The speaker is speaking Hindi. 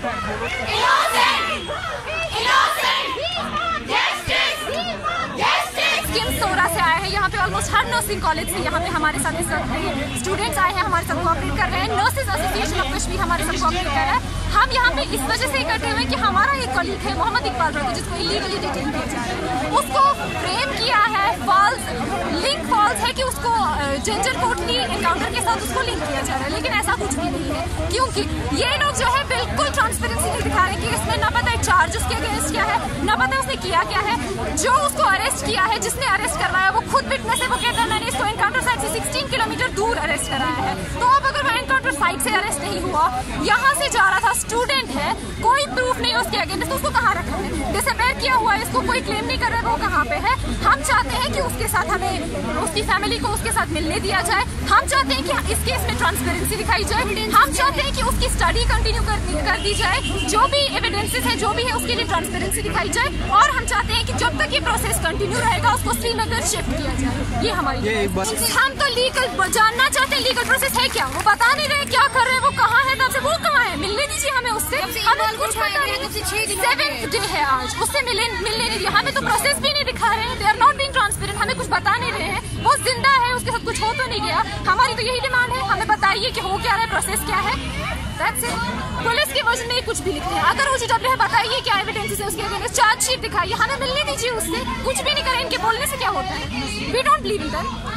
से आए हैं यहाँ पे ऑलमोस्ट हर नर्सिंग कॉलेज से यहाँ पे हमारे साथ स्टूडेंट्स आए हैं, हमारे साथ कोऑपरेट कर रहे हैं। नर्सेज एसोसिएशन ऑफ कश्मीर हमारे साथ कोऑपरेट कर रहा है। हम यहाँ पे इस वजह से इकट्ठे हुए कि हमारा एक कलीग है मोहम्मद इकबाल रॉय, जिसको इलीगली डिटेन किया जा रहा है, उसको फ्रेम किया है। फॉल्स है कि उसको जेंडर कोर्टली एनकाउंटर के साथ उसको लिंक किया जा रहा है, लेकिन ऐसा कुछ भी नहीं है, क्योंकि ये लोग जो है बिल्कुल ट्रांसपेरेंसी नहीं दिखा रहे कि इसमें न पता है चार्ज उसके अगेंस्ट क्या है, न पता है उसने किया क्या है। जो उसको अरेस्ट किया है, जिसने अरेस्ट करवाया, वो खुद विटनेस है। वो कहता है मैंने इसको एनकाउंटर साइट से 16 किलोमीटर दूर अरेस्ट कराया है। तो अब अगर वो एनकाउंटर साइट से अरेस्ट नहीं हुआ, यहाँ से जा रहा था, स्टूडेंट है, कोई प्रूफ नहीं उसके अगेंस्ट, उसको कहाँ रखा है? डिसअपेयर किया हुआ है, इसको कोई क्लेम नहीं कर रहा है वो कहाँ पे है। हम चाहते हैं कि उसके साथ हमें उसकी फैमिली को उसके साथ मिलने दिया जाए। हम चाहते हैं कि इस केस में ट्रांसपेरेंसी दिखाई जाए। हम चाहते हैं कि उसकी स्टडी कंटिन्यू कर दी जाए, जो भी एविडेंसेस है, जो भी है, उसके लिए ट्रांसपेरेंसी दिखाई जाए। और हम चाहते हैं कि जब तक ये प्रोसेस कंटिन्यू रहेगा, उसको श्रीनगर शिफ्ट किया जाए। ये हमारी हम तो लीगल जानना चाहते हैं, लीगल प्रोसेस है क्या, वो बता नहीं रहे क्या कर रहे हैं, वो कहाँ है, तब से वो कहाँ है, मिलने दीजिए हमें उससे। हमें कुछ पता नहीं, 7th डे है आज, उससे मिलने नहीं दिया हमें, तो प्रोसेस भी नहीं दिखा रहे हैं। They are not being transparent, हमें कुछ बता नहीं रहे हैं। वो जिंदा है, उसके साथ कुछ हो तो नहीं गया। हमारी तो यही डिमांड है, हमें बताइए कि हो क्या रहा है, प्रोसेस क्या है। That's it. पुलिस के वर्जन में कुछ भी लिखते हैं। अगर OGW है, बताइए क्या एविडेंसेस है उसके अगेंस्ट, चार्जशीट दिखाइए, हमें मिलने दीजिए उससे। कुछ भी नहीं करें, इनके बोलने से क्या होता है? We don't believe in them.